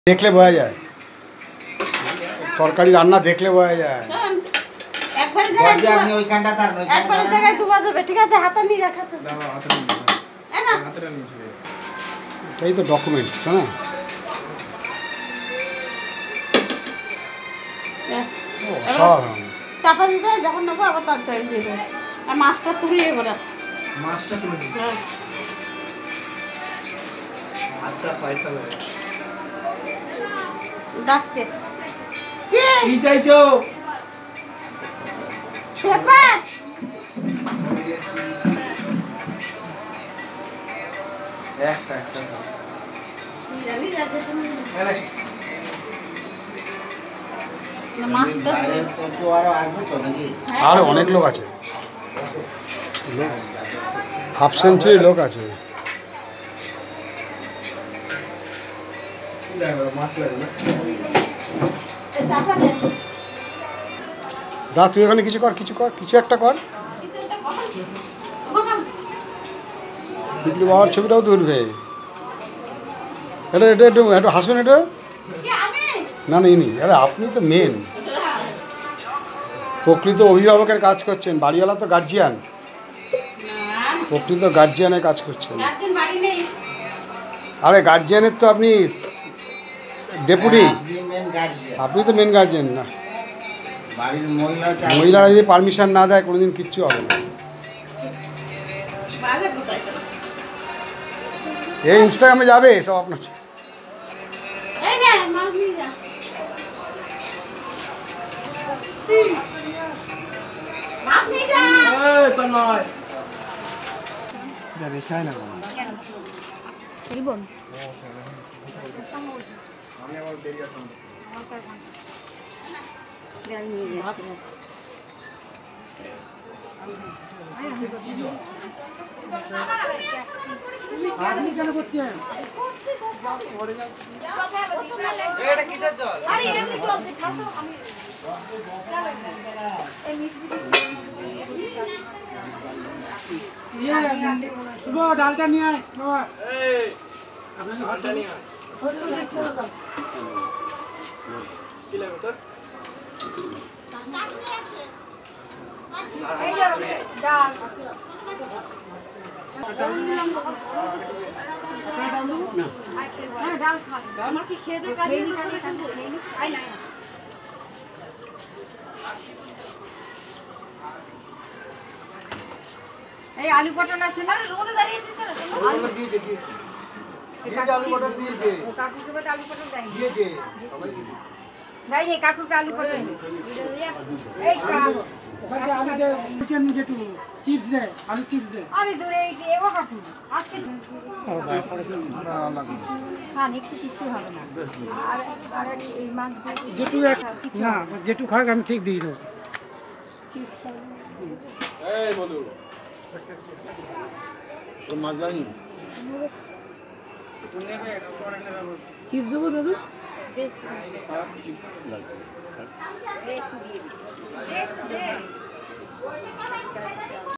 দেখলে বোঝা যায়, তরকারি রান্না দেখলে বোঝা যায়। এটাই তো ডকুমেন্টস, হ্যাঁ। চাপা দিতে যখন নেবো আবার তার চাই দিয়ে দেবো, আর মাছটা তুলে এবার মাছটা তুলে দিই। আচ্ছা পয়সা লাগে। ডাকছে কি চাইছো? পেপার একটা জানি আছে তুমি আরে মাছটা তো আরো আসবে তো নাকি? আর অনেক লোক আছে, হাফ সেঞ্চুরি লোক আছে। মাছ লাগে না? চাপা দে দা তুই এখানে কিছু কর, কিছু একটা কর। বিপ্লব বাবার ছবিটাও তুলবে। এটা এটা একটু একটু হাসবেন এটা। না না ইনি, আরে আপনি তো মেন প্রকৃত অভিভাবকের কাজ করছেন, বাড়িওয়ালা তো গার্জিয়ান, প্রকৃত গার্জিয়ানের কাজ করছেন। আরে গার্জিয়ানের তো আপনি ডেপুটি, আপনি তো মেন গার্জিয়ান না। মহিলারা যদি পারমিশন না দেয় কোনোদিন কিচ্ছু হবে না। এই ইনস্টাগ্রামে যাবে সব আপনার। আপনি কেন করছেন? এটা কিসের জল? আরে এমনি জল দে, খাও আমি এই মিষ্টি শুভ ডালটা নিয়ে আয় বাবা। এই আপনি ডালটা নিয়ে আয়। কি লাগবে তোর? এই যে ডাল ডাল খাবে আমার কি খেয়ে দে কাজে আই না এই আলু পটল আছে না রোদে দাঁড়িয়েছিস কেন আলু দিয়ে দে আলু পটল দিয়ে দে ও কাকুকে বলে আলু পটল দেয় দিয়ে দে সবাই দিয়ে নাই রে কাকুকে আলু পটল এই কাকু ওখানে আলু দে, চিকেন যেটু চিপস দে, আলু চিপস দে। আরে দূরে এই যে ও কাকু আজকে খান একটু কিছু হবে না আর আর এই মাছ যেটু না যেটু খাক আমি ঠিক দিয়ে দেবো। এই বলু তোর মাছ লাগেনি? চিপস দেবো দাদু? দেখ দেখ